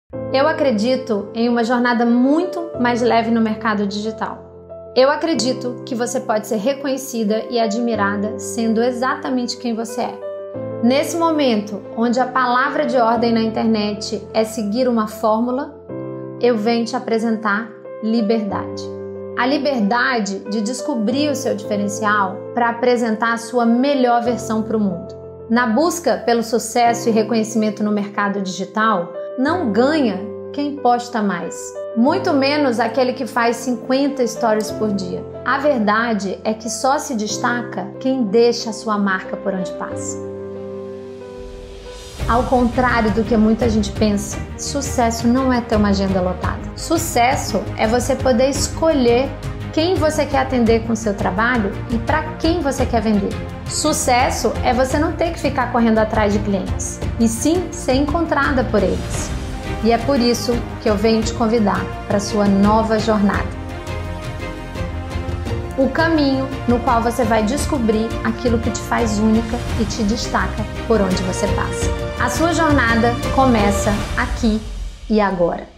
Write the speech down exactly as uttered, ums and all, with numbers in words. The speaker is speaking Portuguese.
Eu acredito em uma jornada muito mais leve no mercado digital. Eu acredito que você pode ser reconhecida e admirada sendo exatamente quem você é. Nesse momento, onde a palavra de ordem na internet é seguir uma fórmula, eu venho te apresentar liberdade. A liberdade de descobrir o seu diferencial para apresentar a sua melhor versão para o mundo. Na busca pelo sucesso e reconhecimento no mercado digital, não ganha quem posta mais, muito menos aquele que faz cinquenta stories por dia. A verdade é que só se destaca quem deixa a sua marca por onde passa. Ao contrário do que muita gente pensa, sucesso não é ter uma agenda lotada. Sucesso é você poder escolher quem você quer atender com o seu trabalho e para quem você quer vender. Sucesso é você não ter que ficar correndo atrás de clientes, e sim ser encontrada por eles. E é por isso que eu venho te convidar para a sua nova jornada. O caminho no qual você vai descobrir aquilo que te faz única e te destaca por onde você passa. A sua jornada começa aqui e agora.